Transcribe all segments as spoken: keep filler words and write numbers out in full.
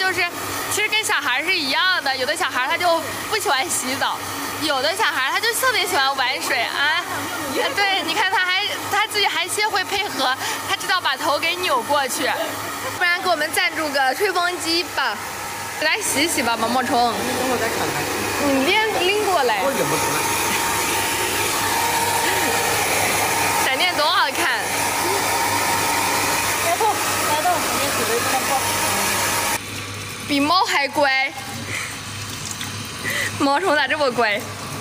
就是，其实跟小孩是一样的，有的小孩他就不喜欢洗澡，有的小孩他就特别喜欢玩水啊。对，你看他还他自己还先会配合，他知道把头给扭过去。不然给我们赞助个吹风机吧，来洗洗吧，毛毛虫。 等会儿再看看。 你拎拎过来。 我认不出来。 闪电多好看。 来动，来动，你指挥不过。 比猫还乖。毛毛虫咋这么乖？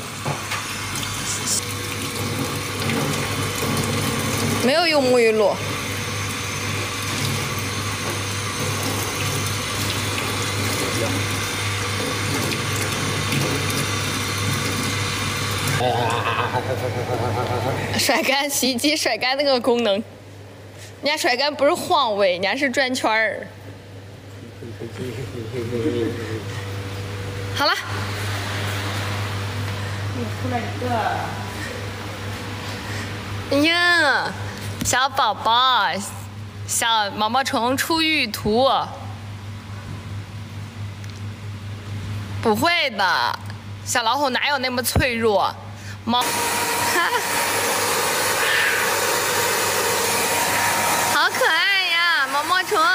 没有用沐浴露。甩干洗衣机甩干那个功能，人家甩干不是晃位，人家是转圈儿。好了。 又出来一个。 哎呀，小宝宝，小毛毛虫出浴图。不会的，小老虎哪有那么脆弱？毛，好可爱呀，毛毛虫。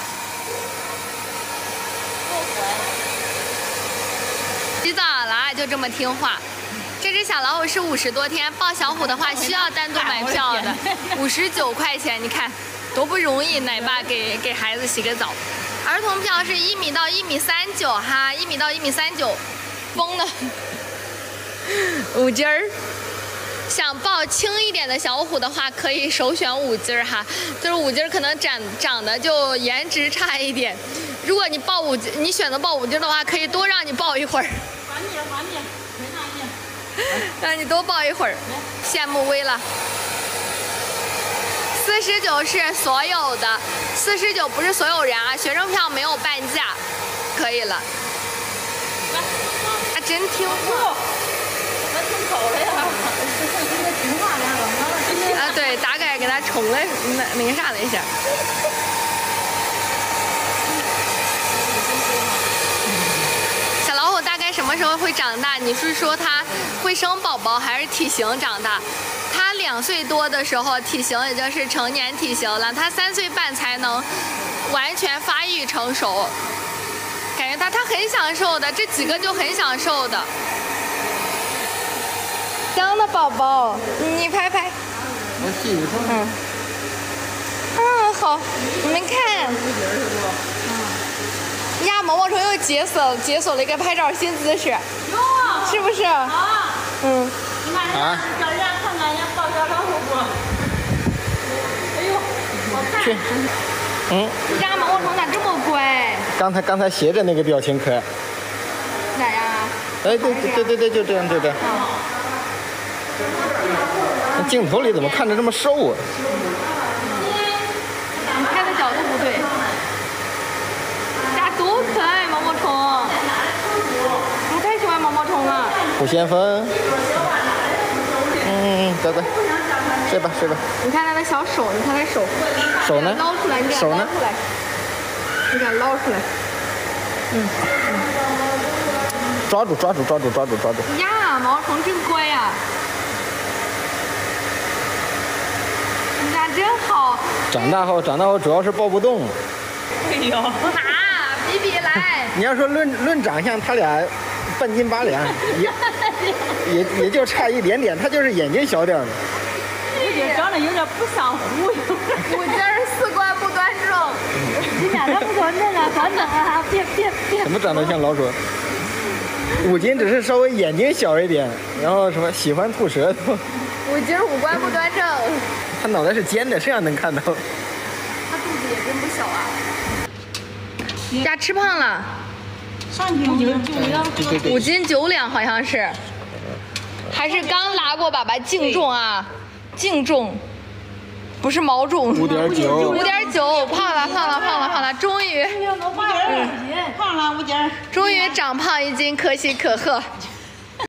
洗澡了，就这么听话。这只小老虎是五十多天，抱小虎的话需要单独买票的，五十九块钱。你看多不容易，奶爸给给孩子洗个澡。儿童票是一米到一米三九哈，一米到一米三九，疯了。五斤儿。想抱轻一点的小虎的话，可以首选五斤儿哈，就是五斤儿可能长长得就颜值差一点。如果你抱五斤，你选择抱五斤的话，可以多让你抱一会儿。 还你，还你，没让你。 让你多抱一会儿，羡慕微了。四十九是所有的，四十九不是所有人啊，学生票没有半价，可以了。啊，真听话。 我听口了呀。这个听话呢， 啊，对，大概给他冲了那那个啥了一下。小老虎大概什么时候会长大？你是说它会生宝宝，还是体型长大？它两岁多的时候，体型已经是成年体型了。它三岁半才能完全发育成熟。感觉它它很享受的，这几个就很享受的。香的宝宝，你拍拍。 我洗一会嗯。嗯，好，你们看。呀，毛毛虫又解锁解锁了一个拍照新姿势，是不是？ 啊。 嗯。 你看人家叫人家看看人家抱小老虎不？哎呦，我看。 嗯。你家毛毛虫咋这么乖？ 刚才刚才斜着那个表情可爱。 哪样啊？ 哎，对对对对对，就这样，对对。那镜头里怎么看着这么瘦啊？ 你拍的角度不对。呀，多可爱，毛毛虫！我太喜欢毛毛虫了。 不嫌分。嗯，乖乖，睡吧睡吧。 你看它的小手，你看它手。 手呢？ 捞出来，你给它手呢？ 捞出来。你给它捞出来。嗯。 抓住抓住抓住抓住抓住！ 呀，毛毛虫真乖呀！你家真好。 长大后长大后主要是抱不动。 哎呦， 啊，比比来。 你要说论论长相，他俩半斤八两，也也也就差一点点，他就是眼睛小点儿。 我觉得长得有点不像忽悠。 五斤儿四观不端正。 你家的不说那个端正啊，别别别。 怎么长得像老鼠？五斤只是稍微眼睛小一点，然后什么喜欢吐舌头。 五斤儿五官不端正。 他脑袋是尖的，这样能看到。 他肚子也真不小啊。家吃胖了。 上斤九九两。 五斤九两好像是。还是刚拉过粑粑净重啊，净重，不是毛重。 五点九。 五点九，胖了胖了胖了胖了，终于。 嗯，胖了五斤。 终于长胖一斤，可喜可贺。